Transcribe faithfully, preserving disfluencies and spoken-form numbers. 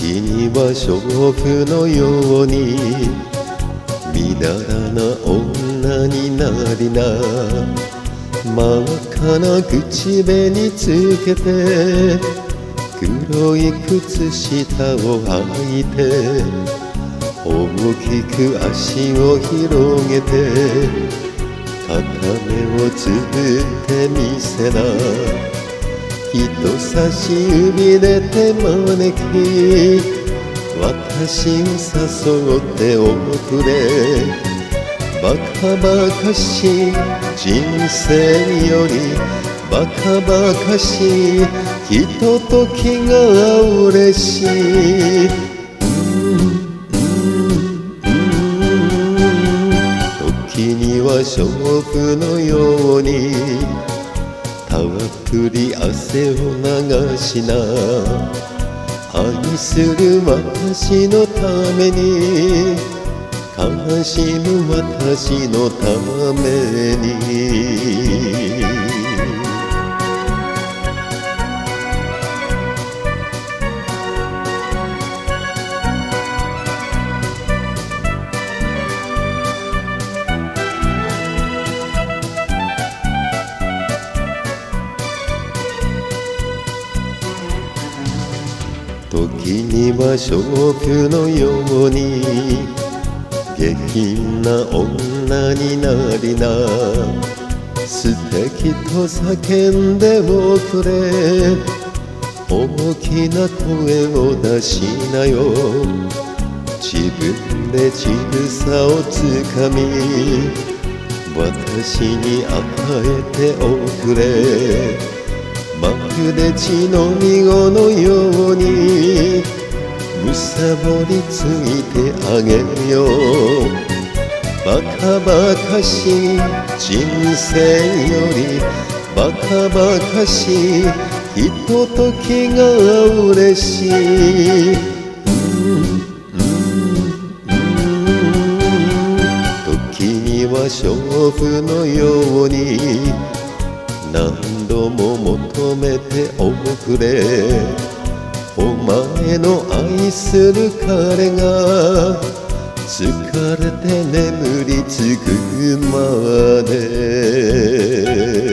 には娼婦のようにみだらな女になりな。真っ赤な口紅つけて黒い靴下を履いて大きく足を広げて片目をつぶってみせな。人差し指で手招き私を誘っておくれ。バカバカしい人生よりバカバカしいひとときが嬉しい。時には娼婦のようにたっぷり汗を流しな。愛する私のために悲しむ私のために。時には娼婦のように下品な女になりな。素敵と叫んでおくれ。大きな声を出しなよ。自分で乳房をつかみ私に与えておくれ。まるで血のみ子のようにむさぼりついてあげるよ。バカバカしい人生よりバカバカしいひとときが嬉しい。時には娼婦のように何度も求めておくれ。お前の愛する彼が疲れて眠りつくまで。